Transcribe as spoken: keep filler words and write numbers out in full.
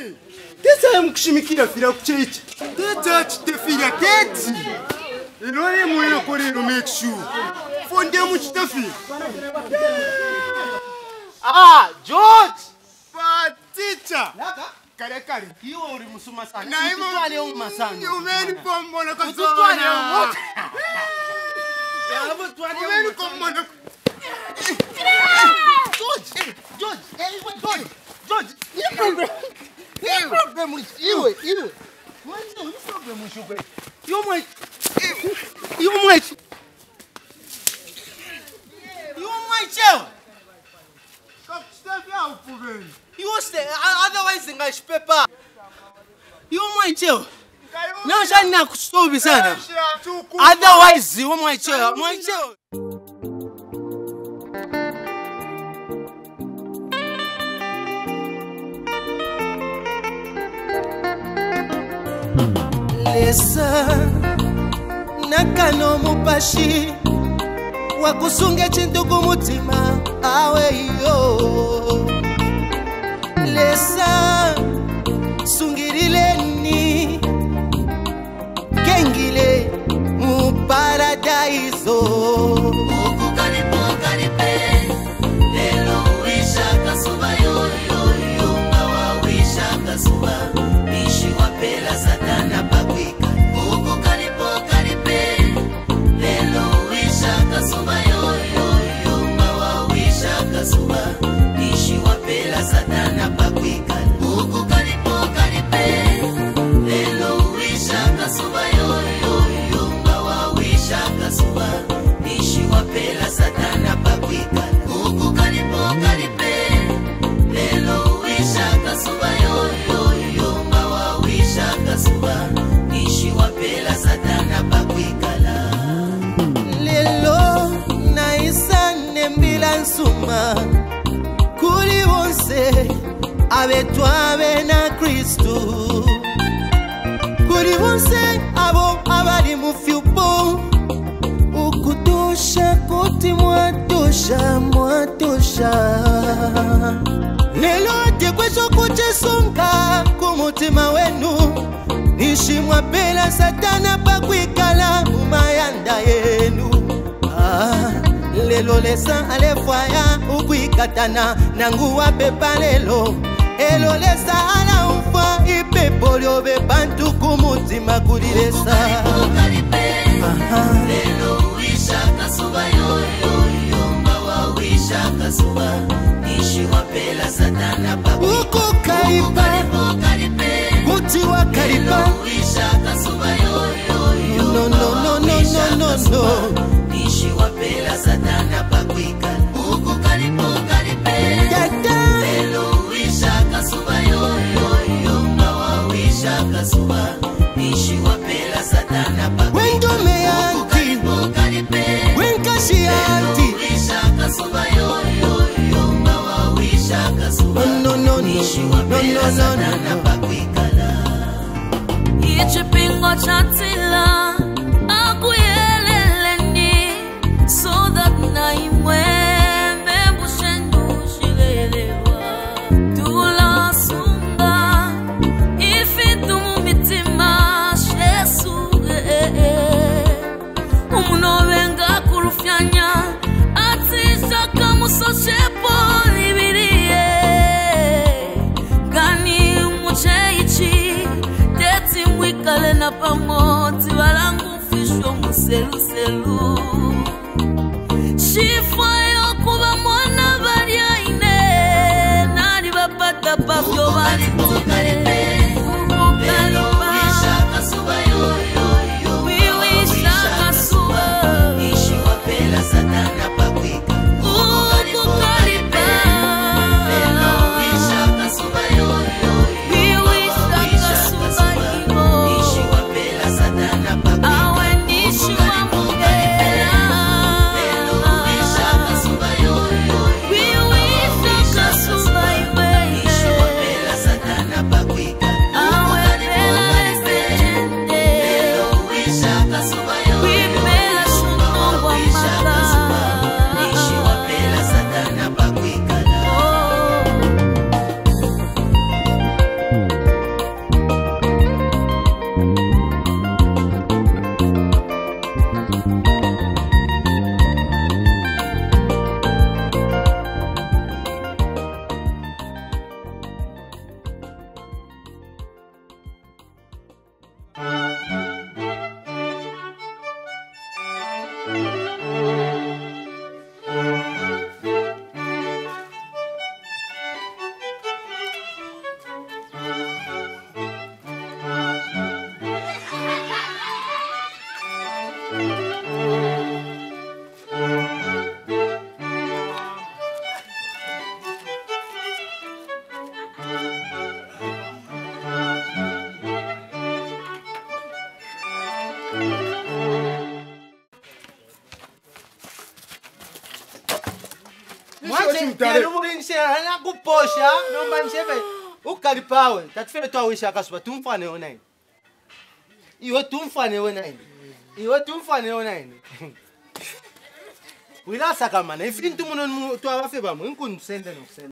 Tesa mkushimikira fira kuchechi. Teta chitefira teti. Elore mwena korero make sure. Fonde mu chitefira. Ah, George. But teacher. Kare kare. Hiyo uri musuma sana. Na imo twale umasana. Umeni pombono kwa twale zona. Yabo twale umeni pombono. George, George, hey, George. George, you problem. You problem with you, you. What's the problem with you? You might You might You might tell. Step out for me. You stay, otherwise English paper. You might tell. No, shall not stop sana. Otherwise, you might tell. Might tell. Listen, nakano mupashi wakusunge chindugu mutima awe yo. Lesa sungirileni kengile mu paradaiso. Ukukaripo karipe lelo wisha kasuba yo yo yo ngawa wisha kasuba nishi wapela satana pakwika. Ukukaripo karipe lelo wisha kasuba yo yo yo ngawa wisha kasuba nishi wapela satana pakwika. Ukukaripo karipe lelo wisha kasuba yo yo yo ngawa wisha kasuba nishi wapela satana pakwika. Ukukaripo karipe lelo wisha kasuba yo yo yo ngawa wisha kasuba nishi wapela satana pakwikala. Lelo naisane mbila nsuma kuri wonse abetwabe na Kristo. Kuri wonse abo abali mu fyupo ukutosha kuti mwatosha mwatosha. Lelo tekweso kuchesonga kumutima wenu nishi mwapela satana pakwikala umayanda yenu. Ah, lelo lesa alefwaya ukwikatana nanguwa pepa lelo. Elo lesa ala umfa ipepo lyobe bantu kumutima kulilesa. Ukukaripo karipe lelo wisha kasuba yo yo yo ngawa wisha kasuba nishi wapela satana pakwika. Ukukaripa Ukukaripo karipe kuti wakaripa lelo wisha kasuba yo yo yo no no no no no no no nishi wapela satana pakwika. Ukukaripo karipe Dada lelo wisha kasuba yo yo yo ngawa wisha kasuba nishi wapela satana pakwika. wendume yanti Ukukaripo karipe wenkashi yanti wisha kasuba yo yo yo ngawa wisha kasuba no no no nishi no wapela no no satana pakwikala. Ichipingo chatila akuyeleleni so that naimwe membushendu shilelewa tula sunga ifitu mumitima shesu umunovenga kurufyanya atisa kamusoshepo ibirie gani mucheichi teti mwikale na pamoti walangu mfisho muselu selu shifwa yo kuba mwana baria ine nari bapata pavyo Ukukaripe lelo wisha kasuba yo yo yo wiwisha kasuba nishi wapela satana pakwika. Ukukaripe lelo wisha kasuba yo yo yo wiwisha kasuba nishi wapela satana pakwika. awe nishi wa mugera lelo wisha kasuba Kuposha naomba nisheve ukalipawe tatufele twawisha akasuba tumfane ona ini iwe tumfane ona ini iwe tumfane ona ini wila sakamana ifini tumuno twabafe bamwe nkunusende nokusende